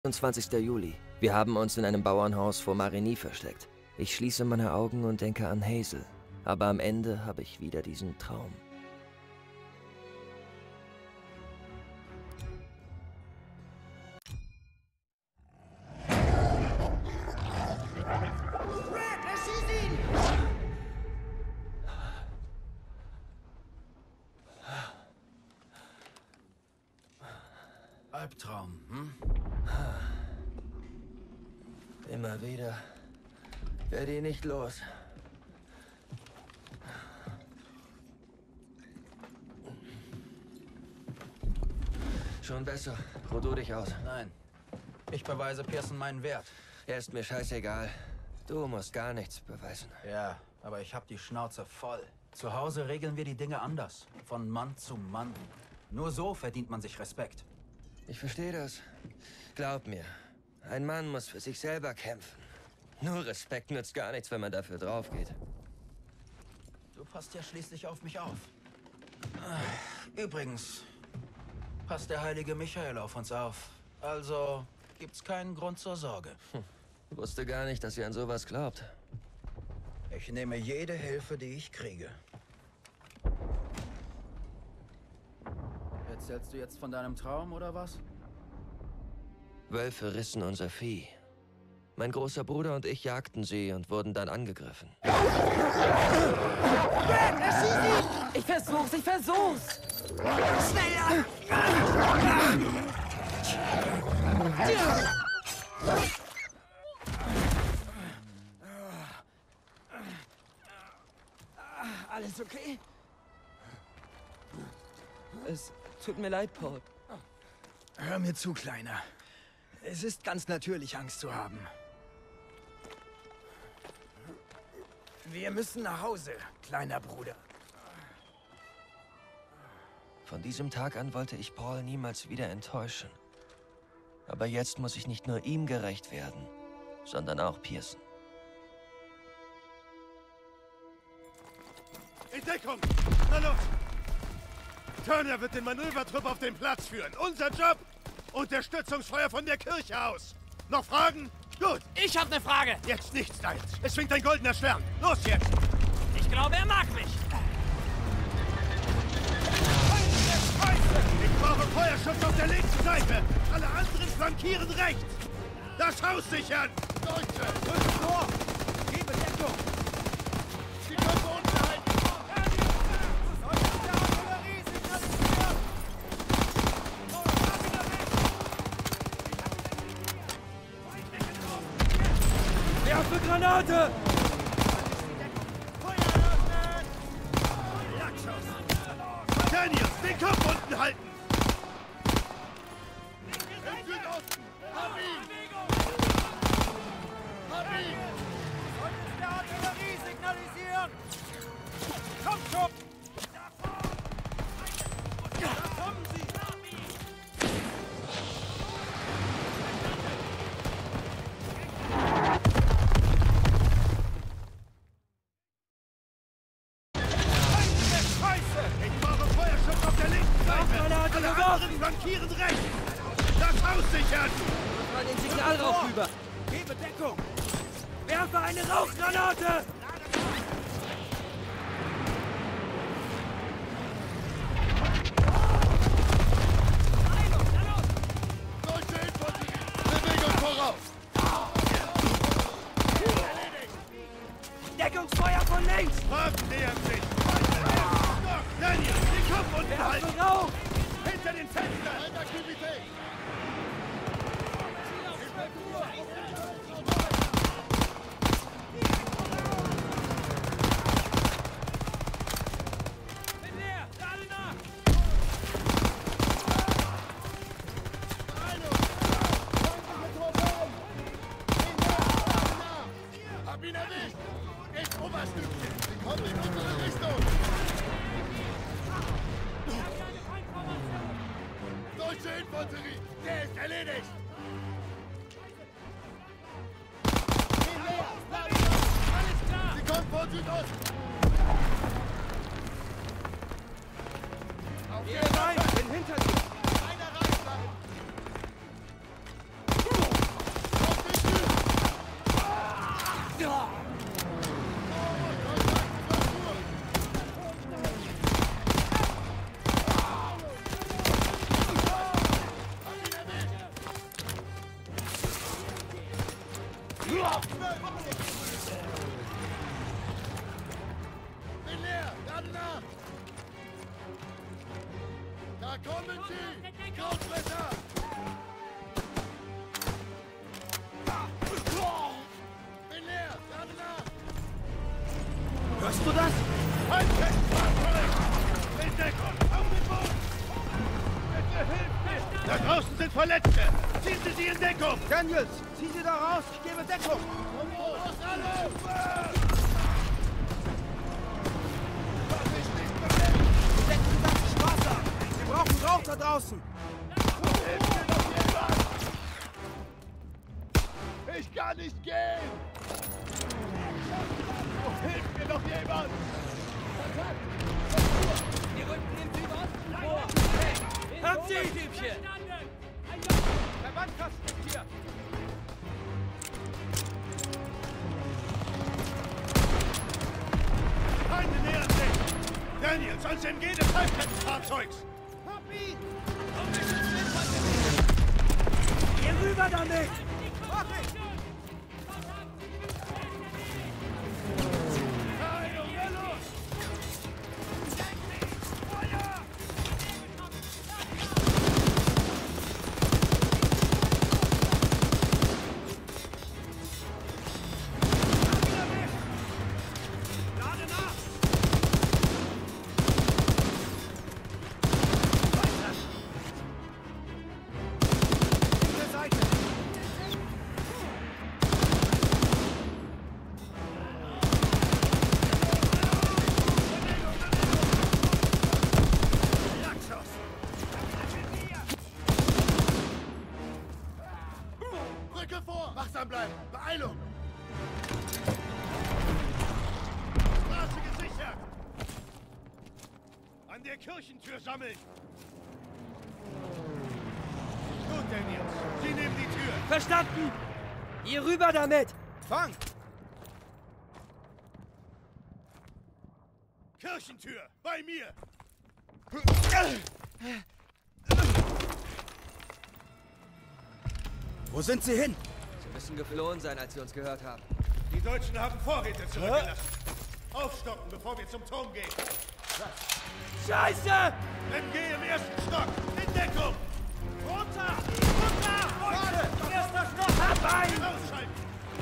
20. Juli. Wir haben uns in einem Bauernhaus vor Marigny versteckt. Ich schließe meine Augen und denke an Hazel. Aber am Ende habe ich wieder diesen Traum. Albtraum, hm? Immer wieder. Werde ihn nicht los. Schon besser. Ruh du dich aus. Nein. Ich beweise Pearson meinen Wert. Er ist mir scheißegal. Du musst gar nichts beweisen. Ja, aber ich hab die Schnauze voll. Zu Hause regeln wir die Dinge anders. Von Mann zu Mann. Nur so verdient man sich Respekt. Ich verstehe das. Glaub mir, ein Mann muss für sich selber kämpfen. Nur Respekt nützt gar nichts, wenn man dafür draufgeht. Du passt ja schließlich auf mich auf. Übrigens, passt der heilige Michael auf uns auf. Also gibt's keinen Grund zur Sorge. Wusste gar nicht, dass ihr an sowas glaubt. Ich nehme jede Hilfe, die ich kriege. Erzählst du jetzt von deinem Traum, oder was? Wölfe rissen unser Vieh. Mein großer Bruder und ich jagten sie und wurden dann angegriffen. Ich versuch's! Schneller! Alles okay? Es tut mir leid, Paul. Hör mir zu, Kleiner. Es ist ganz natürlich, Angst zu haben. Wir müssen nach Hause, kleiner Bruder. Von diesem Tag an wollte ich Paul niemals wieder enttäuschen. Aber jetzt muss ich nicht nur ihm gerecht werden, sondern auch Pearson. In Deckung! Na los! Turner wird den Manövertrupp auf den Platz führen. Unser Job? Unterstützungsfeuer von der Kirche aus. Noch Fragen? Gut. Ich habe eine Frage. Jetzt nichts, Styles. Es schwingt ein goldener Stern. Los jetzt! Ich glaube, er mag mich. Ich brauche Feuerschutz auf der linken Seite. Alle anderen flankieren rechts. Das Haus sichern! Deutsche, rückt vor! Gebe Deckung! Sie können unten halten! Werfe Granate! Daniels, den Kopf unten halten! Im Südosten! Hab ihn! Hab ihn! Solltest der Artillerie signalisieren! Kommt schon! Da kommen sie! Ich brauche Feuerschutz auf der linken Seite! Alle anderen flankieren rechts! Das Haus sichern! Mal den Signalrauch rüber! Gebe Deckung! Werfe eine Rauchgranate! Deutsche Infanterie! Bewegung voraus! Deckungsfeuer von links! Wagen nähern sich! Daniel, den Kopf unten halten! Werfe Rauch! Hinter den Fenstern! Alter Aktivität! Bin leer! Gerade nach! Hab ihn erwischt! Echt Oberstückchen! Sie kommen in unsere Richtung! Deutsche Infanterie! Der ist erledigt! Alles klar! Sie kommen von Südosten! Auf Ihr rein! Bin hinter dir! Einer rein bleiben! Bin leer! Lade nach! Da kommen sie! Großwetter! Bin leer! Lade nach! Hörst du das? Halt fest! Fahrzeug! In Deckung! Auf den Boden! Bitte hilf mir! Da draußen sind Verletzte! Ziehen Sie sie in Deckung! Daniels, zieh sie da raus. Ich gebe Deckung. Komm raus, alle! Wir decken die ganze Straße ab. Wir brauchen Rauch da draußen. Hilf mir doch jemand! Ich kann nicht gehen! Hilf mir doch jemand! Wir rücken im Südosten vor. Habt sie! Stäbchen! Der Wandkasten ist hier. Feinde nähern sich! Daniels, ans MG des Halbkettenfahrzeugs! Hab ihn! Hier rüber damit! Mach ich! Brücke vor! Wachsam bleiben! Beeilung! Straße gesichert! An der Kirchentür sammeln! Gut, Daniels. Sie nehmen die Tür! Verstanden! Hier rüber damit! Fang! Kirchentür! Bei mir! Wo sind sie hin? Sie müssen geflohen sein, als sie uns gehört haben. Die Deutschen haben Vorräte zurückgelassen. Aufstocken, bevor wir zum Turm gehen. Scheiße! MG im ersten Stock! In Deckung! Runter! Runter! Leute! Erster Stock! Hab einen! Ausschalten!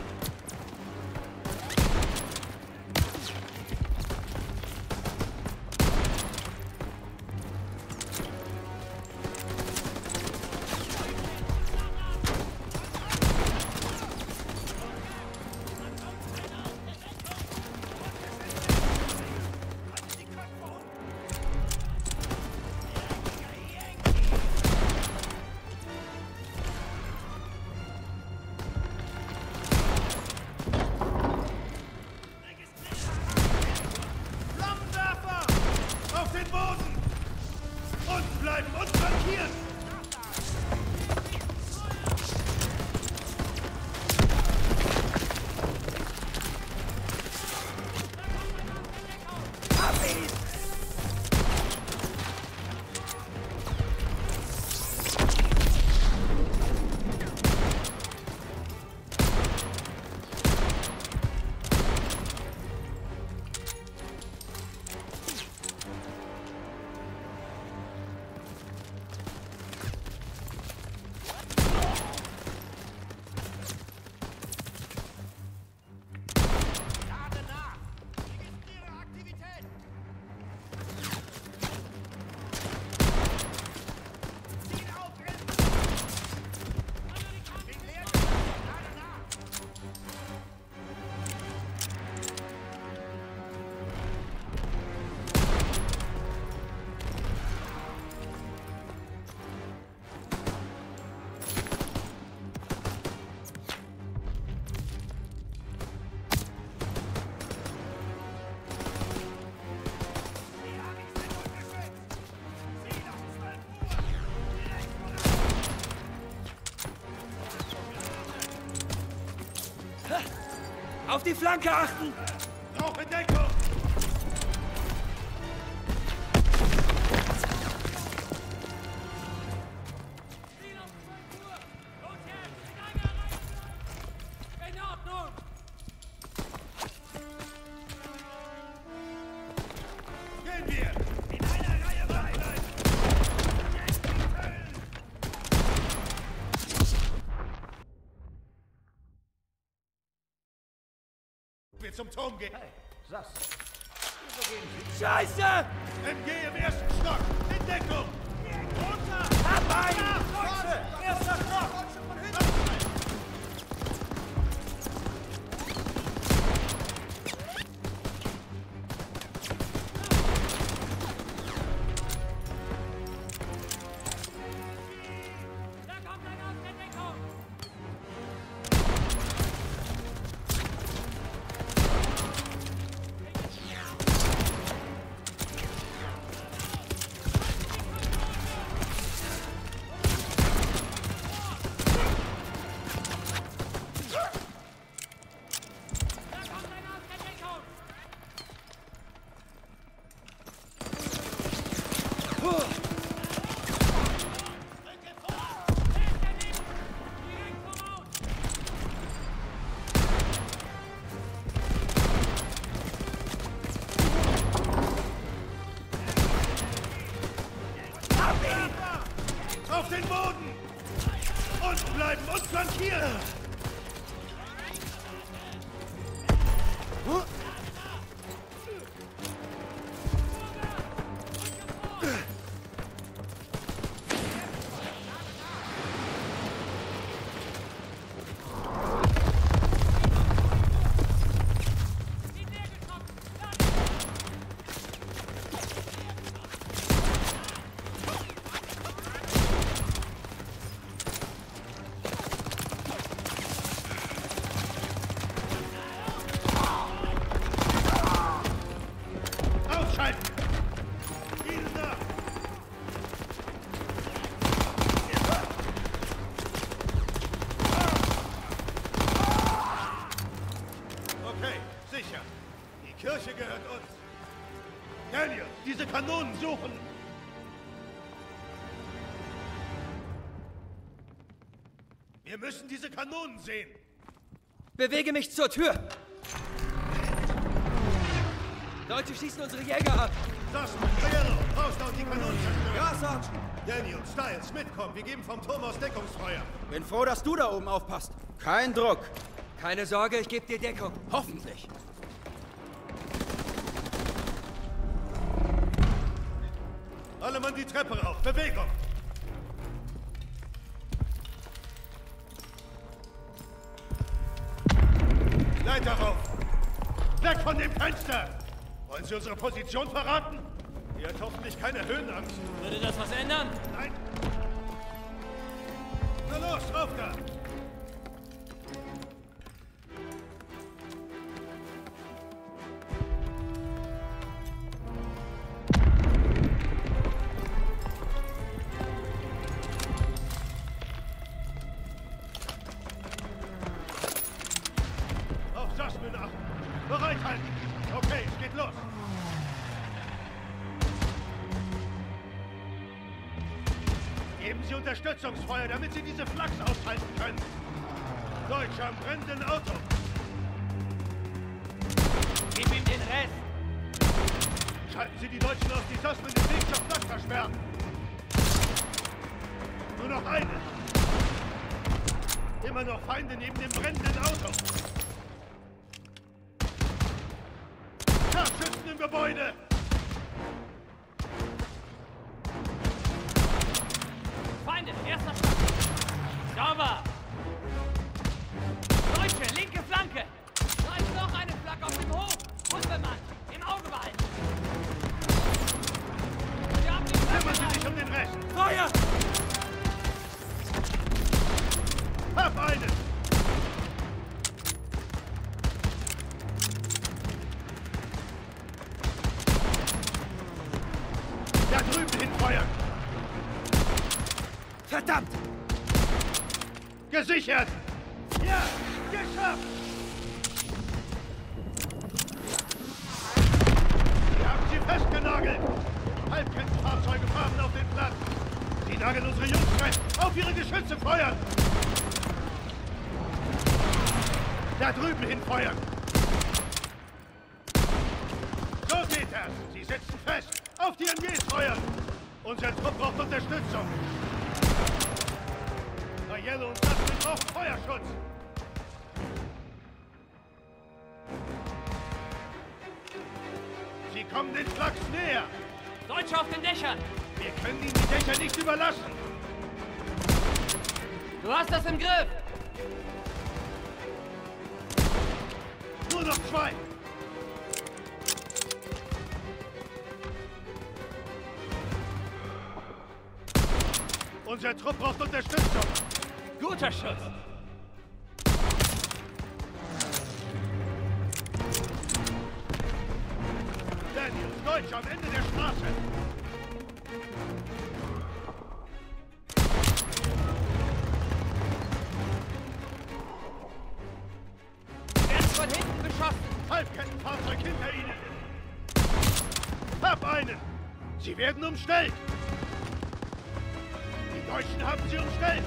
Auf den Boden! Unten bleiben und flankieren! Auf die Flanke achten! Rauch in Deckung! In Wir zum Turm gehen. Hey, Sass. Scheiße! MG im ersten Stock. In Deckung. Runter! Hab einen! Deutsche! Erster Stock! Da kommt einer aus der Deckung! Auf den Boden! Unten bleiben und flankieren! Ausschalten! Ihnen nach! Okay, sicher. Die Kirche gehört uns. Daniel, diese Kanonen suchen! Wir müssen diese Kanonen sehen! Bewege mich zur Tür! Deutsche schießen unsere Jäger ab! Sassen, Riero, raus da und die Kanonen zerstören! Ja, Sergeant. Daniel, Styles, mitkommen. Wir geben vom Turm aus Deckungsfeuer. Bin froh, dass du da oben aufpasst. Kein Druck. Keine Sorge, ich gebe dir Deckung. Hoffentlich. Alle Mann die Treppe rauf. Bewegung! Leiter rauf! Weg von dem Fenster! Wollen Sie unsere Position verraten? Ihr habt hoffentlich keine Höhenangst. Würde das was ändern? Nein! Na los, rauf da! Auf Jasmin achten! Bereithalten! Okay, es geht los! Geben Sie Unterstützungsfeuer, damit Sie diese Flaks aushalten können. Deutsche am brennenden Auto. Gib ihm den Rest! Schalten Sie die Deutschen aus, die Sassmann den Weg zur Flak versperren. Nur noch eine. Immer noch Feinde neben dem brennenden Auto. Scharfschützen im Gebäude. Feinde, erster Stock! Sauber! Deutsche, linke Flanke! Da ist noch eine Flak auf dem Hof! Unbemannt! Im Auge behalten! Wir haben die Kümmern Flagge! Sie sich um den Rest. Feuer! Hab einen. Da drüben hinfeuern. Verdammt! Gesichert! Ja, geschafft! Wir haben sie festgenagelt! Halbkettenfahrzeuge fahren auf den Platz! Sie nageln unsere Jungs fest! Auf ihre Geschütze feuern! Da drüben hinfeuern! So geht das! Sie sitzen fest! Auf die MGs feuern! Unser Trupp braucht Unterstützung! Yellow und Dustin brauchen Feuerschutz! kommen den Flachs näher! Deutsche auf den Dächern! Wir können ihnen die Dächer nicht überlassen! Du hast das im Griff! Nur noch 2! Unser Trupp braucht Unterstützung! Guter Schuss! Daniels, Deutsche am Ende der Straße! Werden von hinten beschossen! Halbkettenfahrzeug hinter ihnen! Hab einen! Sie werden umstellt! Die Deutschen haben sie umstellt!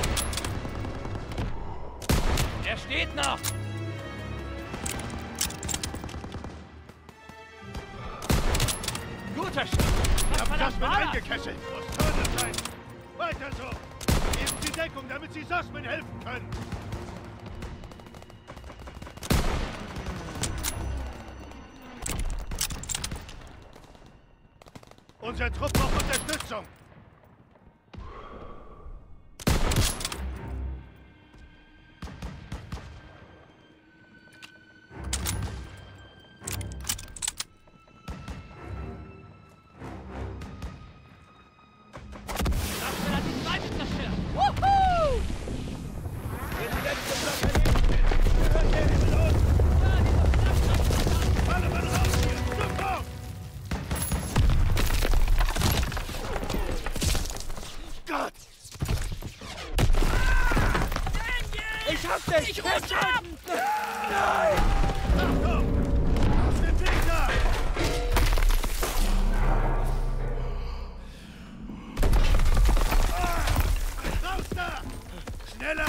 Er steht noch! Guter Schuss! Wir haben verdammt Sussman war das? eingekesselt! Muss Tunnel sein! Weiter so! Geben Sie Deckung, damit Sie Sussman helfen können! Unser Trupp braucht Unterstützung! Sussman hat die zweite zerstört! Wuhu! Alle Mann raus hier! Sofort! Gott! Ich hab dich! Ich rutsch ab! Achtung! Aus dem Weg da! Raus da! Schneller!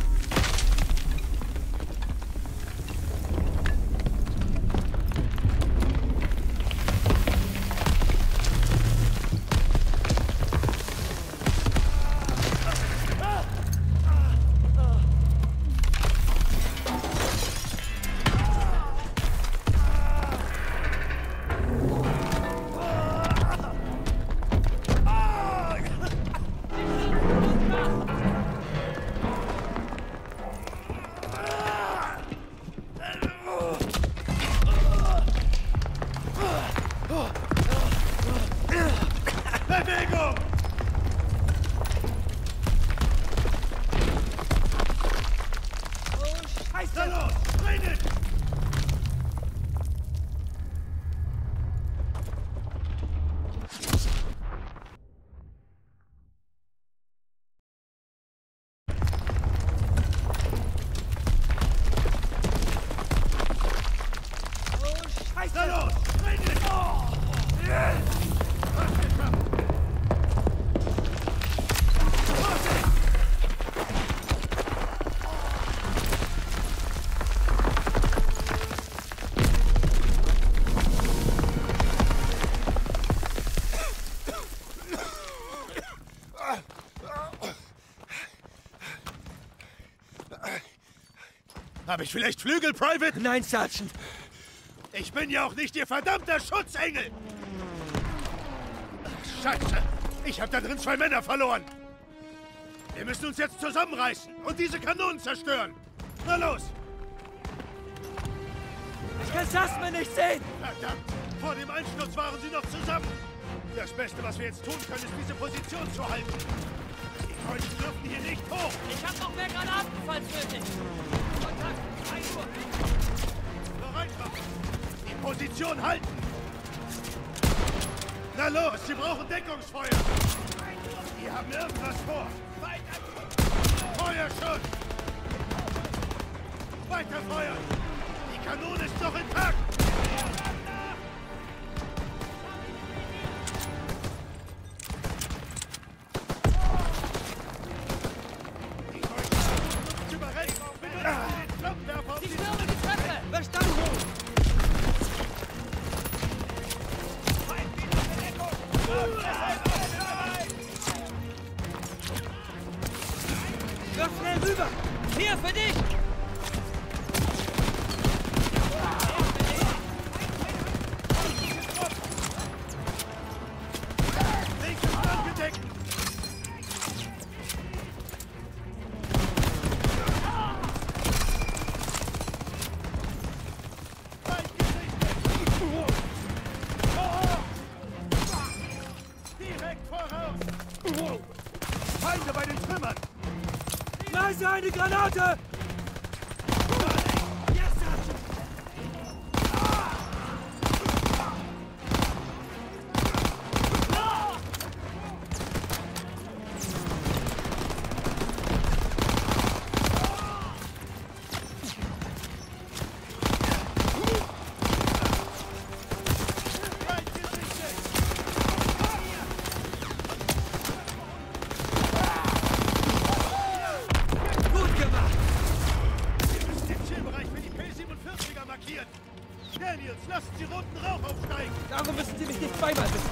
Bewegung! Na los! Redet! Na los! Redet! Was geschafft! Vorsicht! Habe ich vielleicht Flügel, Private? Nein, Sergeant. Ich bin ja auch nicht Ihr verdammter Schutzengel! Ach, Scheiße! Ich habe da drin 2 Männer verloren! Wir müssen uns jetzt zusammenreißen und diese Kanonen zerstören! Na los! Ich kann Sussman nicht sehen. Verdammt! Vor dem Einsturz waren sie noch zusammen! Das Beste, was wir jetzt tun können, ist diese Position zu halten! Die Deutschen dürfen hier nicht hoch! Ich hab noch mehr Granaten, falls nötig! Kontakt! 1 Uhr! Bereit machen! Die Position halten! Na los, Sie brauchen Deckungsfeuer! Die haben irgendwas vor! Feuerschuss! Weiter feuern! Die Kanone ist noch intakt! Die Deutschen versuchen uns zu überrennen! Benutzt den Flammenwerfer, um Sie sie stürmen die Treppe! Verstanden. Wirf schnell rüber. Hier, für dich! eine Granate! Daniels, lassen Sie roten Rauch aufsteigen! Darum müssen Sie mich nicht zweimal wissen.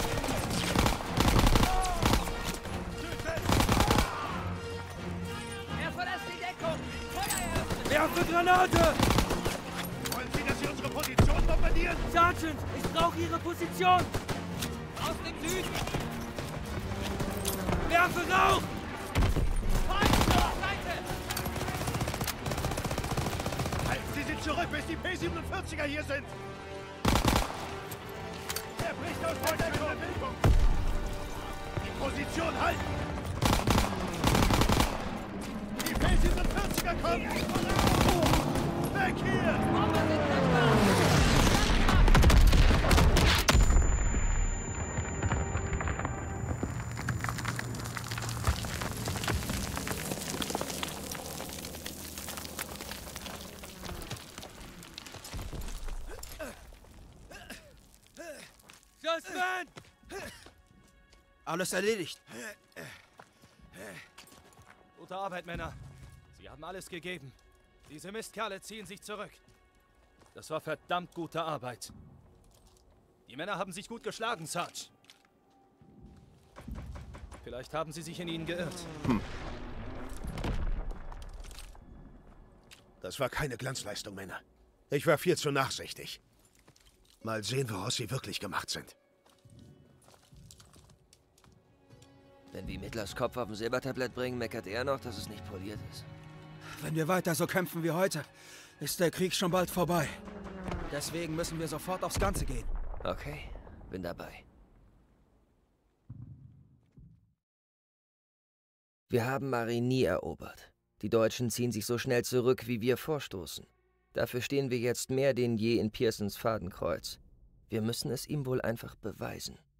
Er verlässt die Deckung! Feuer eröffnen! Werfe Granate! Wollen Sie, dass Sie unsere Position bombardieren? Sergeant, ich brauche Ihre Position! Aus dem Süden! Werfe Rauch! Feind zur Seite! Halten Sie sie zurück, bis die P-47er hier sind! Er bricht aus der Deckung! Die Position halten! Die P-47er kommen! Weg hier! Schussmann! Alles erledigt. Gute Arbeit, Männer. Sie haben alles gegeben. Diese Mistkerle ziehen sich zurück. Das war verdammt gute Arbeit. Die Männer haben sich gut geschlagen, Sarge. Vielleicht haben sie sich in ihnen geirrt. Das war keine Glanzleistung, Männer. Ich war viel zu nachsichtig. Mal sehen, woraus sie wirklich gemacht sind. Wenn wir Mittlers Kopf auf ein Silbertablett bringen, meckert er noch, dass es nicht poliert ist. Wenn wir weiter so kämpfen wie heute, ist der Krieg schon bald vorbei. Deswegen müssen wir sofort aufs Ganze gehen. Okay, bin dabei. Wir haben Marigny erobert. Die Deutschen ziehen sich so schnell zurück, wie wir vorstoßen. Dafür stehen wir jetzt mehr denn je in Pearsons Fadenkreuz. Wir müssen es ihm wohl einfach beweisen.